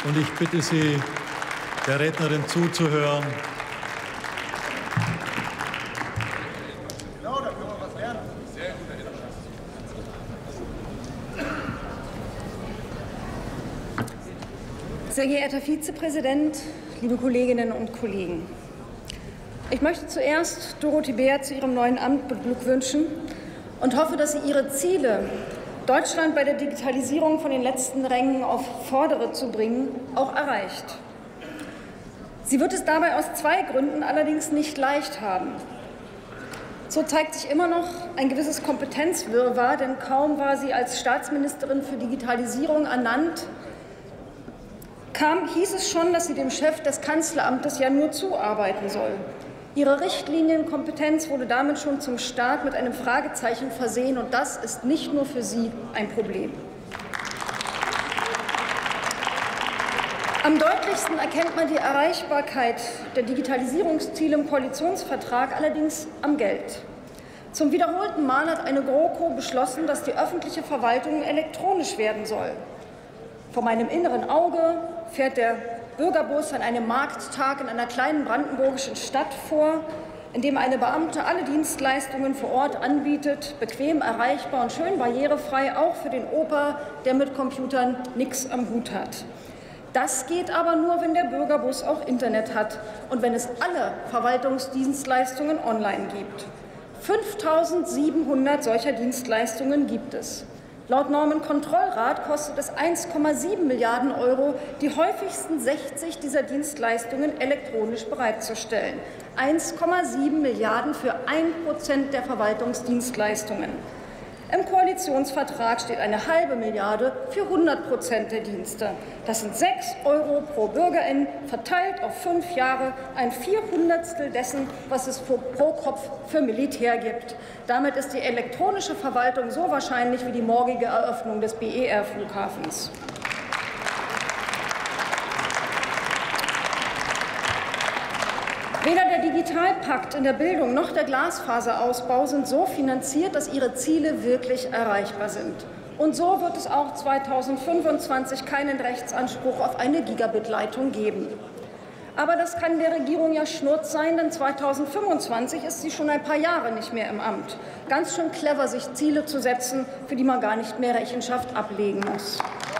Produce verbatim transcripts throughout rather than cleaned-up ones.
Und ich bitte Sie, der Rednerin zuzuhören. Sehr geehrter Vizepräsident, liebe Kolleginnen und Kollegen! Ich möchte zuerst Dorothee Bär zu ihrem neuen Amt beglückwünschen und hoffe, dass sie ihre Ziele, Deutschland bei der Digitalisierung von den letzten Rängen auf Vordere zu bringen, auch erreicht. Sie wird es dabei aus zwei Gründen allerdings nicht leicht haben. So zeigt sich immer noch ein gewisses Kompetenzwirrwarr, denn kaum war sie als Staatsministerin für Digitalisierung ernannt, kam, hieß es schon, dass sie dem Chef des Kanzleramtes ja nur zuarbeiten soll. Ihre Richtlinienkompetenz wurde damit schon zum Start mit einem Fragezeichen versehen, und das ist nicht nur für sie ein Problem. Am deutlichsten erkennt man die Erreichbarkeit der Digitalisierungsziele im Koalitionsvertrag allerdings am Geld. Zum wiederholten Mal hat eine GroKo beschlossen, dass die öffentliche Verwaltung elektronisch werden soll. Vor meinem inneren Auge fährt der Bürgerbus an einem Markttag in einer kleinen brandenburgischen Stadt vor, in dem eine Beamte alle Dienstleistungen vor Ort anbietet, bequem erreichbar und schön barrierefrei, auch für den Opa, der mit Computern nichts am Hut hat. Das geht aber nur, wenn der Bürgerbus auch Internet hat und wenn es alle Verwaltungsdienstleistungen online gibt. fünftausendsiebenhundert solcher Dienstleistungen gibt es. Laut Normenkontrollrat kostet es eins Komma sieben Milliarden Euro, die häufigsten sechzig dieser Dienstleistungen elektronisch bereitzustellen. eins Komma sieben Milliarden für ein Prozent der Verwaltungsdienstleistungen. Im Koalitionsvertrag steht eine halbe Milliarde für hundert Prozent der Dienste. Das sind sechs Euro pro Bürgerin, verteilt auf fünf Jahre, ein Vierhundertstel dessen, was es pro Kopf für Militär gibt. Damit ist die elektronische Verwaltung so wahrscheinlich wie die morgige Eröffnung des B E R-Flughafens. Weder der Digitalpakt in der Bildung noch der Glasfaserausbau sind so finanziert, dass ihre Ziele wirklich erreichbar sind. Und so wird es auch zweitausendfünfundzwanzig keinen Rechtsanspruch auf eine Gigabit-Leitung geben. Aber das kann der Regierung ja Schnurz sein, denn zweitausendfünfundzwanzig ist sie schon ein paar Jahre nicht mehr im Amt. Ganz schön clever, sich Ziele zu setzen, für die man gar nicht mehr Rechenschaft ablegen muss.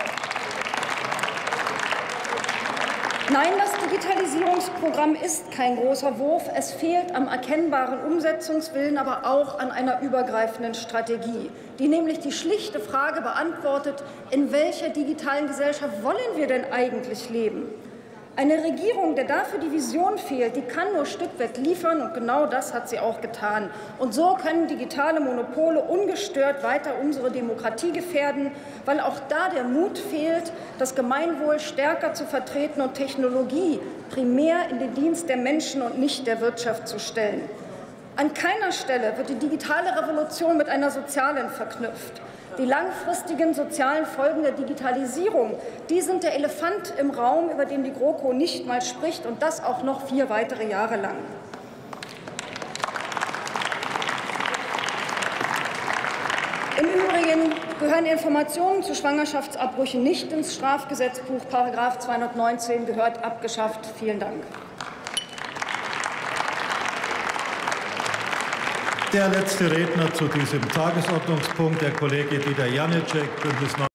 Nein, das Digitalisierungsprogramm ist kein großer Wurf. Es fehlt am erkennbaren Umsetzungswillen, aber auch an einer übergreifenden Strategie, die nämlich die schlichte Frage beantwortet: In welcher digitalen Gesellschaft wollen wir denn eigentlich leben? Eine Regierung, der dafür die Vision fehlt, die kann nur Stückwerk liefern, und genau das hat sie auch getan. Und so können digitale Monopole ungestört weiter unsere Demokratie gefährden, weil auch da der Mut fehlt, das Gemeinwohl stärker zu vertreten und Technologie primär in den Dienst der Menschen und nicht der Wirtschaft zu stellen. An keiner Stelle wird die digitale Revolution mit einer sozialen verknüpft. Die langfristigen sozialen Folgen der Digitalisierung, die sind der Elefant im Raum, über den die GroKo nicht mal spricht, und das auch noch vier weitere Jahre lang. Im Übrigen gehören Informationen zu Schwangerschaftsabbrüchen nicht ins Strafgesetzbuch. Paragraph zweihundertneunzehn gehört abgeschafft. Vielen Dank. Der letzte Redner zu diesem Tagesordnungspunkt, der Kollege Dieter Janicek, Bündnis